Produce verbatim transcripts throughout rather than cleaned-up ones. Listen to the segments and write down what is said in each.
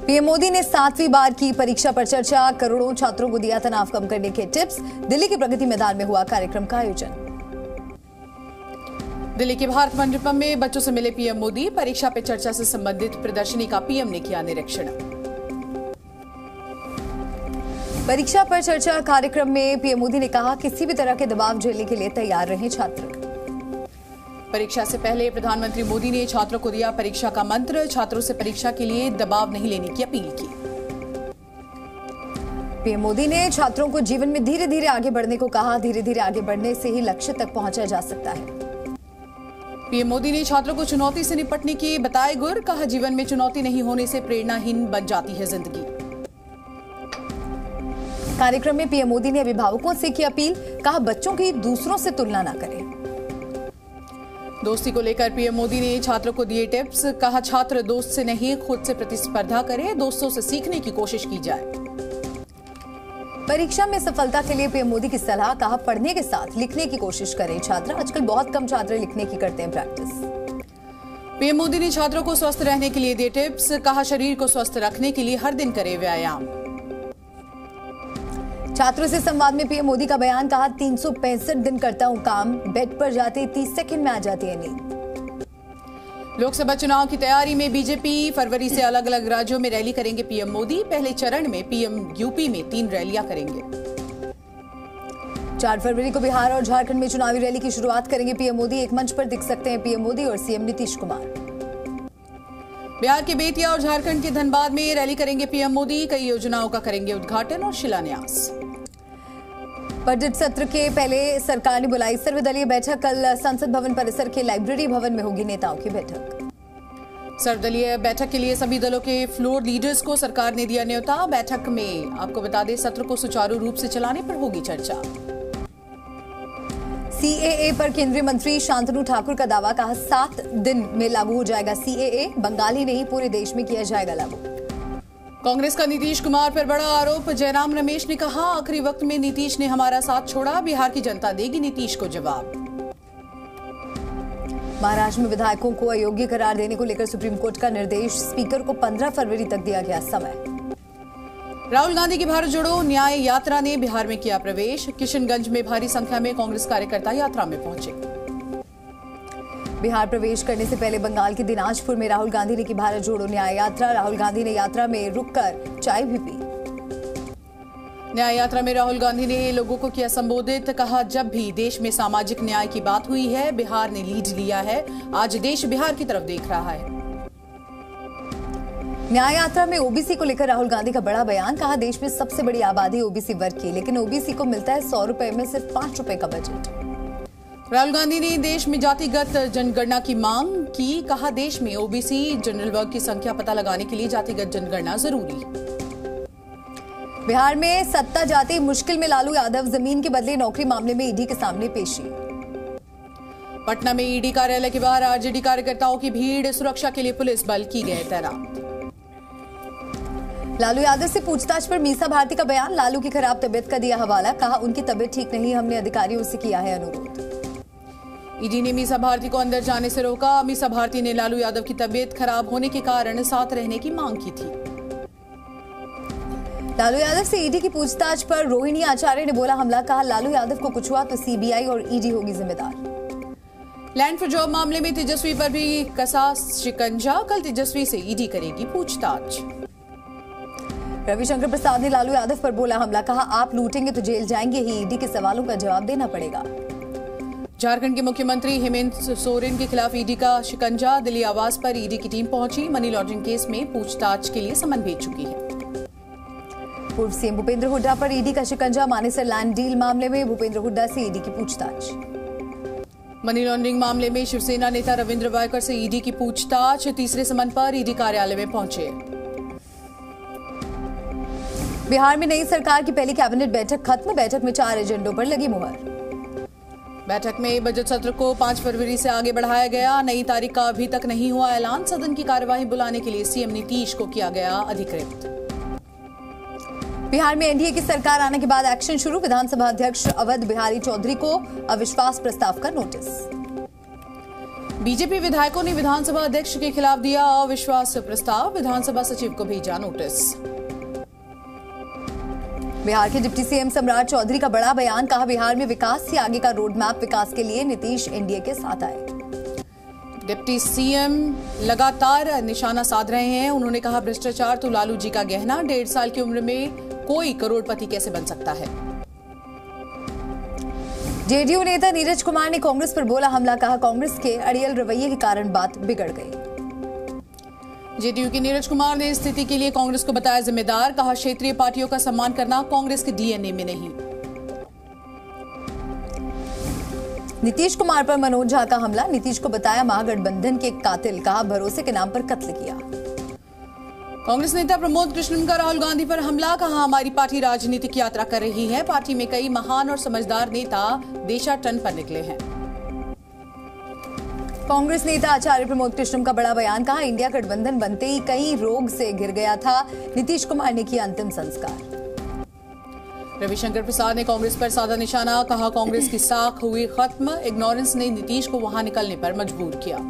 PM Modi ने सातवीं बार की परीक्षा पर चर्चा, करोड़ों छात्रों को दिया तनाव कम करने के टिप्स। दिल्ली के प्रगति मैदान में हुआ कार्यक्रम का आयोजन। दिल्ली के भारत मंडपम में बच्चों से मिले पीएम मोदी। परीक्षा पे चर्चा से संबंधित प्रदर्शनी का पीएम ने किया निरीक्षण। परीक्षा पर चर्चा कार्यक्रम में पीएम मोदी ने कहा, किसी भी तरह के दबाव झेलने के लिए तैयार रहें छात्र। परीक्षा से पहले प्रधानमंत्री मोदी ने छात्रों को दिया परीक्षा का मंत्र। छात्रों से परीक्षा के लिए दबाव नहीं लेने की अपील की। पीएम मोदी ने छात्रों को जीवन में धीरे धीरे आगे बढ़ने को कहा। धीरे धीरे आगे बढ़ने से ही लक्ष्य तक पहुंचा जा सकता है। पीएम मोदी ने छात्रों को चुनौती से निपटने की बताए गुर। कहा, जीवन में चुनौती नहीं होने से प्रेरणाहीन बन जाती है जिंदगी। कार्यक्रम में पीएम मोदी ने अभिभावकों से की अपील। कहा, बच्चों की दूसरों से तुलना न करें। दोस्ती को लेकर पीएम मोदी ने छात्रों को दिए टिप्स। कहा, छात्र दोस्त से नहीं खुद से प्रतिस्पर्धा करें, दोस्तों से सीखने की कोशिश की जाए। परीक्षा में सफलता के लिए पीएम मोदी की सलाह। कहा, पढ़ने के साथ लिखने की कोशिश करें छात्र। आजकल बहुत कम छात्र लिखने की करते हैं प्रैक्टिस। पीएम मोदी ने छात्रों को स्वस्थ रहने के लिए दिए टिप्स। कहा, शरीर को स्वस्थ रखने के लिए हर दिन करें व्यायाम। छात्रों से संवाद में पीएम मोदी का बयान। कहा, तीन सौ पैंसठ दिन करता हूं काम, बेड पर जाते तीस सेकंड में आ जाती है नींद। लोकसभा चुनाव की तैयारी में बीजेपी। फरवरी से अलग अलग राज्यों में रैली करेंगे पीएम मोदी। पहले चरण में पीएम यूपी में तीन रैलियां करेंगे। चार फरवरी को बिहार और झारखंड में चुनावी रैली की शुरुआत करेंगे पीएम मोदी। एक मंच पर दिख सकते हैं पीएम मोदी और सीएम नीतीश कुमार। बिहार के बेतिया और झारखंड के धनबाद में रैली करेंगे पीएम मोदी। कई योजनाओं का करेंगे उद्घाटन और शिलान्यास। बजट सत्र के पहले सरकार ने बुलाई सर्वदलीय बैठक। कल संसद भवन परिसर के लाइब्रेरी भवन में होगी नेताओं की बैठक। सर्वदलीय बैठक के लिए सभी दलों के फ्लोर लीडर्स को सरकार ने दिया न्योता। बैठक में आपको बता दें, सत्र को सुचारू रूप से चलाने पर होगी चर्चा। सीएए पर केंद्रीय मंत्री शांतनु ठाकुर का दावा। कहा, सात दिन में लागू हो जाएगा सीएए। बंगाल ही नहीं पूरे देश में किया जाएगा लागू। कांग्रेस का नीतीश कुमार पर बड़ा आरोप। जयराम रमेश ने कहा, आखिरी वक्त में नीतीश ने हमारा साथ छोड़ा। बिहार की जनता देगी नीतीश को जवाब। महाराष्ट्र में विधायकों को अयोग्य करार देने को लेकर सुप्रीम कोर्ट का निर्देश। स्पीकर को पंद्रह फरवरी तक दिया गया समय। राहुल गांधी की भारत जोड़ो न्याय यात्रा ने बिहार में किया प्रवेश। किशनगंज में भारी संख्या में कांग्रेस कार्यकर्ता यात्रा में पहुंचे। बिहार प्रवेश करने से पहले बंगाल के दिनाजपुर में राहुल गांधी ने की भारत जोड़ो न्याय यात्रा। राहुल गांधी ने यात्रा में रुककर चाय भी पी। न्याय यात्रा में राहुल गांधी ने लोगों को किया संबोधित। कहा, जब भी देश में सामाजिक न्याय की बात हुई है, बिहार ने लीड लिया है। आज देश बिहार की तरफ देख रहा है। न्याय यात्रा में ओबीसी को लेकर राहुल गांधी का बड़ा बयान। कहा, देश में सबसे बड़ी आबादी ओबीसी वर्ग की, लेकिन ओबीसी को मिलता है सौ रुपए में सिर्फ पांच रुपए का बजट। राहुल गांधी ने देश में जातिगत जनगणना की मांग की। कहा, देश में ओबीसी जनरल वर्ग की संख्या पता लगाने के लिए जातिगत जनगणना जरूरी। बिहार में सत्ता जाती मुश्किल में लालू यादव। जमीन के बदले नौकरी मामले में ईडी के सामने पेशी। पटना में ईडी कार्यालय के बाहर आरजेडी कार्यकर्ताओं की भीड़। सुरक्षा के लिए पुलिस बल की गए तैनात। लालू यादव से पूछताछ पर मीसा भारती का बयान। लालू की खराब तबीयत का दिया हवाला। कहा, उनकी तबीयत ठीक नहीं, हमने अधिकारियों से किया है अनुरोध। ईडी ने मीसा भारती को अंदर जाने से रोका। मीसा भारती ने लालू यादव की तबीयत खराब होने के कारण साथ रहने की मांग की थी। लालू यादव से ईडी की पूछताछ पर रोहिणी आचार्य ने बोला हमला। कहा, लालू यादव को कुछ हुआ तो सीबीआई और ईडी होगी जिम्मेदार। लैंड फॉर जॉब मामले में तेजस्वी पर भी कसा शिकंजा। कल तेजस्वी से ईडी करेगी पूछताछ। रविशंकर प्रसाद ने लालू यादव पर बोला हमला। कहा, आप लूटेंगे तो जेल जाएंगे ही, ईडी के सवालों का जवाब देना पड़ेगा। झारखंड के मुख्यमंत्री हेमंत सोरेन के खिलाफ ईडी का शिकंजा। दिल्ली आवास पर ईडी की टीम पहुंची। मनी लॉन्ड्रिंग केस में पूछताछ के लिए समन भेज चुकी है। पूर्व सीएम भूपेंद्र हुड्डा पर ईडी का शिकंजा। मानेसर लैंड डील मामले में भूपेंद्र हुड्डा से ईडी की पूछताछ। मनी लॉन्ड्रिंग मामले में शिवसेना नेता रविंद्र वायकर से ईडी की पूछताछ। तीसरे समन पर ईडी कार्यालय में पहुंचे। बिहार में नई सरकार की पहली कैबिनेट बैठक खत्म। बैठक में चार एजेंडों पर लगी मुहर। बैठक में बजट सत्र को पांच फरवरी से आगे बढ़ाया गया। नई तारीख का अभी तक नहीं हुआ ऐलान। सदन की कार्यवाही बुलाने के लिए सीएम नीतीश को किया गया अधिकृत। बिहार में एनडीए की सरकार आने के बाद एक्शन शुरू। विधानसभा अध्यक्ष अवध बिहारी चौधरी को अविश्वास प्रस्ताव का नोटिस। बीजेपी विधायकों ने विधानसभा अध्यक्ष के खिलाफ दिया अविश्वास प्रस्ताव, विधानसभा सचिव को भेजा नोटिस। बिहार के डिप्टी सीएम सम्राट चौधरी का बड़ा बयान, कहा बिहार में विकास से आगे का रोड मैप विकास के लिए नीतीश एनडीए के साथ आए। डिप्टी सीएम लगातार निशाना साध रहे हैं, उन्होंने कहा भ्रष्टाचार तो लालू जी का गहना, डेढ़ साल की उम्र में कोई करोड़पति कैसे बन सकता है। जेडीयू नेता नीरज कुमार ने कांग्रेस पर बोला हमला, कहा कांग्रेस के अड़ियल रवैये के कारण बात बिगड़ गई। जेडीयू के नीरज कुमार ने स्थिति के लिए कांग्रेस को बताया जिम्मेदार, कहा क्षेत्रीय पार्टियों का सम्मान करना कांग्रेस के डीएनए में नहीं। नीतीश कुमार पर मनोज झा का हमला, नीतीश को बताया महागठबंधन के कातिल, कहा भरोसे के नाम पर कत्ल किया। कांग्रेस नेता प्रमोद कृष्णम का राहुल गांधी पर हमला, कहा हमारी पार्टी राजनीतिक यात्रा कर रही है, पार्टी में कई महान और समझदार नेता देशाटन पर निकले हैं। कांग्रेस नेता आचार्य प्रमोद कृष्णम का बड़ा बयान, कहा इंडिया गठबंधन बनते ही कई रोग से घिर गया था, नीतीश कुमार ने किया अंतिम संस्कार। रविशंकर प्रसाद ने कांग्रेस पर साधा निशाना, कहा कांग्रेस की साख हुई खत्म, इग्नोरेंस ने नीतीश को वहां निकलने पर मजबूर किया।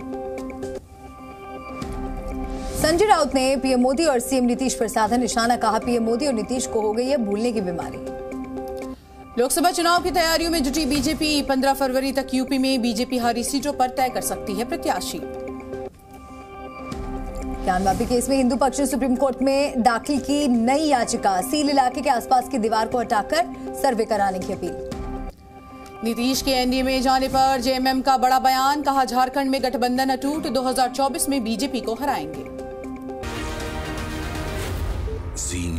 संजय राउत ने पीएम मोदी और सीएम नीतीश पर साधा निशाना, कहा पीएम मोदी और नीतीश को हो गई है भूलने की बीमारी। लोकसभा चुनाव की तैयारियों में जुटी बीजेपी, पंद्रह फरवरी तक यूपी में बीजेपी हारी सीटों पर तय कर सकती है प्रत्याशी। ज्ञानवापी केस में हिंदू पक्ष ने सुप्रीम कोर्ट में दाखिल की नई याचिका, सील इलाके के आसपास की दीवार को हटाकर सर्वे कराने की अपील। नीतीश के एनडीए में जाने पर जेएमएम का बड़ा बयान, कहा झारखंड में गठबंधन अटूट, दो हज़ार चौबीस में बीजेपी को हराएंगे।